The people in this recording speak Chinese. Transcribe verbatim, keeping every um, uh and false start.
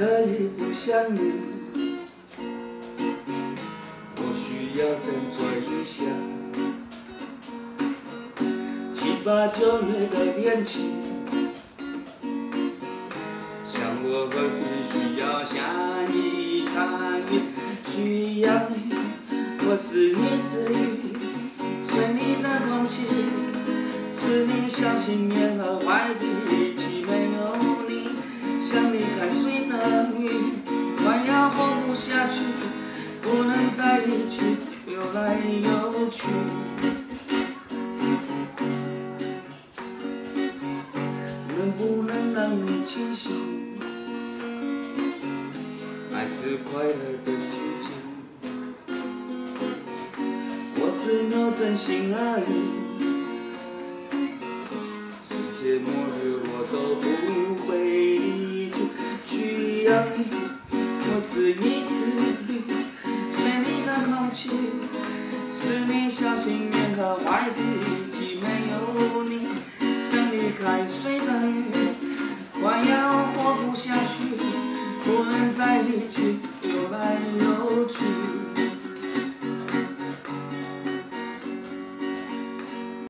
可以不想你？我需要振作一下。七八九月的天气，像我何必需要下一场雨？需要你，我是你之语，吹你的空气，是你小心眼和坏脾气。没有你，像离开水的鱼，快要活不下去，不能在一起，游来游去。能不能让你清醒？爱是快乐的事情，我只有真心而已。世界末日我都不会离去，需要你，我是一只驴，吹你的空气，是你小心眼和坏脾气。没有你，像离开水的鱼，快要活不下去，不能在一起，游来游去。